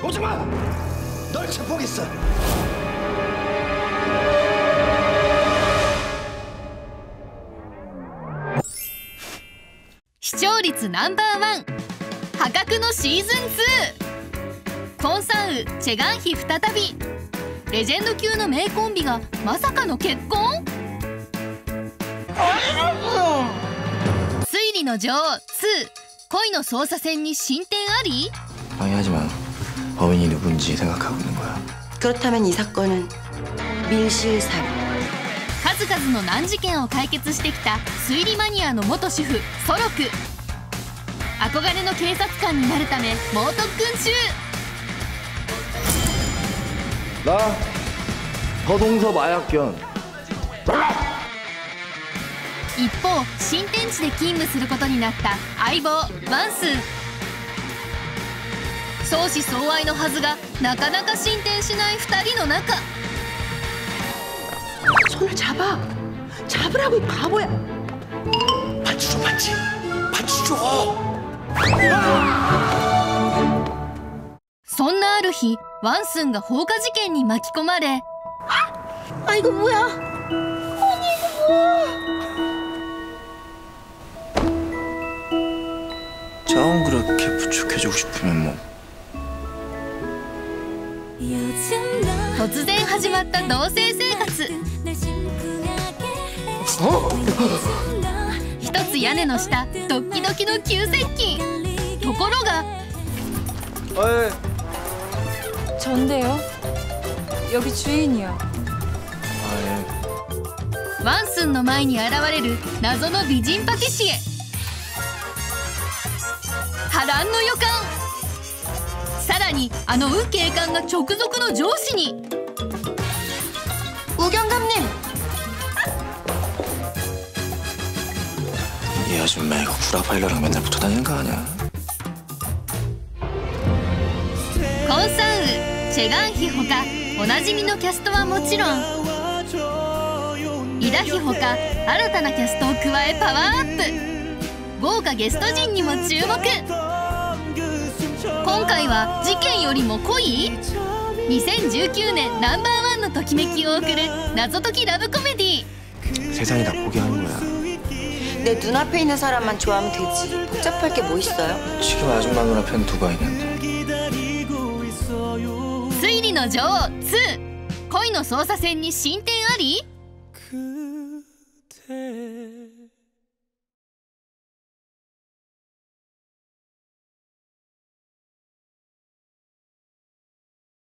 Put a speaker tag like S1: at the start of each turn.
S1: 오지 마! 널 체포하겠어.
S2: 視聴率ナンバーワン破格のシーズン2。コンサンウチェガンヒ再び。レジェンド級の名コンビがまさかの結婚。推理の女王2恋の捜査線に進展あり？
S1: 방해하지만 범인이 누군지 생각하고 있는 거야.
S3: 그렇다면 이 사건은 밀실살인.
S2: 数々の難事件を解決してきた推理マニアの元主婦ソロク。憧れの警察官になるため猛特訓中。
S1: 나 더동서 마약견.
S2: 一方新天地で勤務することになった相棒ワンスン。相思相愛のはずがなかなか進展しない2人の中。
S3: 손을 잡아. 잡으라고 이 바보야.
S1: 반지 줘, 반지. 반지 줘.
S2: そんなある日ワンスンが放火事件に巻き込まれ。
S3: 아 이거 뭐야? 아니 이거 뭐야?
S1: 정 그렇게 부축해주고 싶으면 뭐.
S2: 突然始まった同棲生活。一つ屋根の下ドッキドキの急接近。ところが
S4: 전데요. 여기 주인이요.
S2: ワンスンの前に現れる謎の美人パティシエ。波乱の予感。さらにあの運警官が直属の上司に。
S3: 우경감님.
S1: 이 아줌마 이거 구라파일러랑 맨날 붙어 다니는 거 아니야?
S2: コンサンウチェガンヒほかおなじみのキャストはもちろん、イダヒほか新たなキャストを加えパワーアップ。豪華ゲスト陣にも注目。今回は事件よりも濃い2019年ナンバーワンのときめきを送る謎解きラブコメディ。
S1: 세상이 다 포기하는 거야.
S3: 내 눈앞에 있는 사람만 좋아하면 되지. 복잡할 게 뭐 있어요?
S1: 지금 아줌마 눈앞엔 누가 있는데.
S2: 推理の女王2恋の捜査線に進展あり？